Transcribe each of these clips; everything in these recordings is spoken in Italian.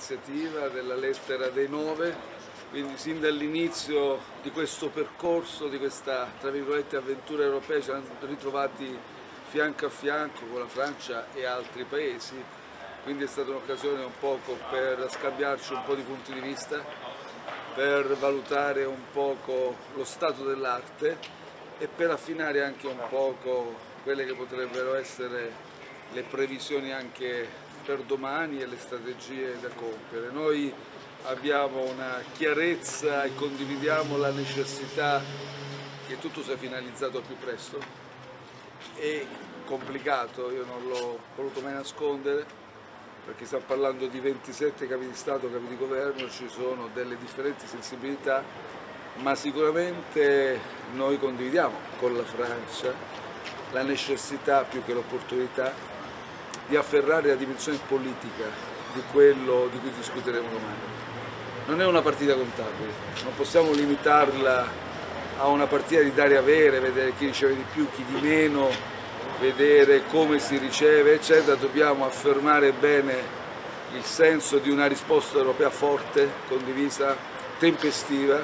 iniziativa della lettera dei 9, quindi sin dall'inizio di questo percorso, di questa tra virgolette avventura europea, ci siamo ritrovati fianco a fianco con la Francia e altri paesi, quindi è stata un'occasione un poco per scambiarci un po' di punti di vista, per valutare un poco lo stato dell'arte e per affinare anche un poco quelle che potrebbero essere le previsioni anche per domani e le strategie da compiere. Noi abbiamo una chiarezza e condividiamo la necessità che tutto sia finalizzato al più presto. È complicato, io non l'ho voluto mai nascondere, perché stiamo parlando di 27 capi di Stato, capi di governo, ci sono delle differenti sensibilità, ma sicuramente noi condividiamo con la Francia la necessità più che l'opportunità di afferrare la dimensione politica di quello di cui discuteremo domani. Non è una partita contabile, non possiamo limitarla a una partita di dare e avere, vedere chi riceve di più, chi di meno, vedere come si riceve, eccetera. Dobbiamo affermare bene il senso di una risposta europea forte, condivisa, tempestiva.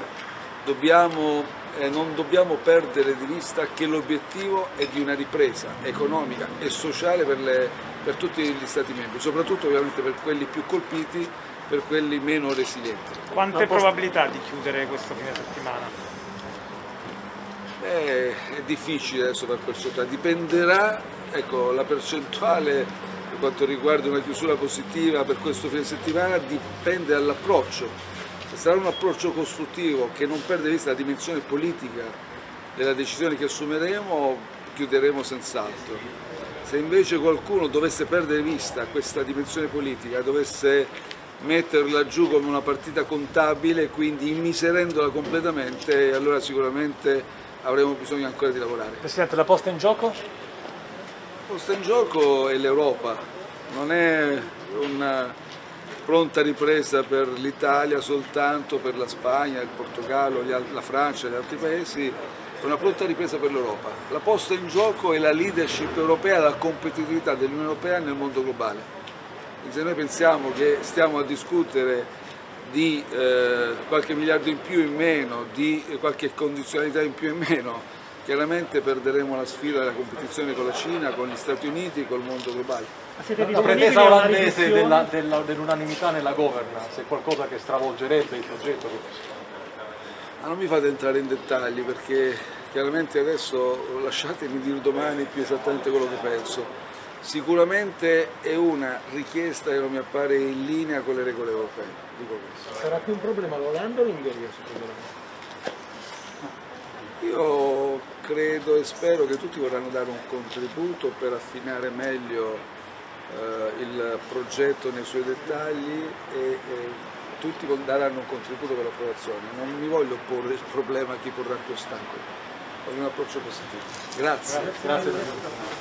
Non dobbiamo perdere di vista che l'obiettivo è di una ripresa economica e sociale per tutti gli Stati membri, soprattutto ovviamente per quelli più colpiti, per quelli meno resilienti. Quante probabilità di chiudere questo fine settimana? È difficile adesso per percentuale, dipenderà, ecco, la percentuale per quanto riguarda una chiusura positiva per questo fine settimana dipende dall'approccio. Se sarà un approccio costruttivo che non perde di vista la dimensione politica della decisione che assumeremo, chiuderemo senz'altro. Se invece qualcuno dovesse perdere di vista questa dimensione politica, dovesse metterla giù come una partita contabile, quindi immiserendola completamente, allora sicuramente avremo bisogno ancora di lavorare. Presidente, la posta in gioco? La posta in gioco è l'Europa, non è una pronta ripresa per l'Italia soltanto, per la Spagna, il Portogallo, la Francia e gli altri paesi, è una pronta ripresa per l'Europa. La posta in gioco è la leadership europea, la competitività dell'Unione Europea nel mondo globale. Quindi se noi pensiamo che stiamo a discutere di qualche miliardo in più o in meno, di qualche condizionalità in più o in meno, chiaramente perderemo la sfida della competizione con la Cina, con gli Stati Uniti, col mondo globale. La pretesa olandese dell'unanimità nella governance è qualcosa che stravolgerebbe il progetto? Ma non mi fate entrare in dettagli perché chiaramente adesso lasciatemi dire domani più esattamente quello che penso. Sicuramente è una richiesta che non mi appare in linea con le regole europee. Dico questo. Sarà più un problema l'Olanda o l'Ungheria secondo lei? Io credo e spero che tutti vorranno dare un contributo per affinare meglio il progetto nei suoi dettagli e tutti daranno un contributo per l'approvazione. Non mi voglio porre il problema a chi porrà più ostacoli, voglio un approccio positivo. Grazie. Grazie.